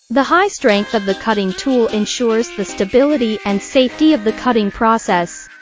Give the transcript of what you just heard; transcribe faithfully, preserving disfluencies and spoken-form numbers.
The high strength of the cutting tool ensures the stability and safety of the cutting process.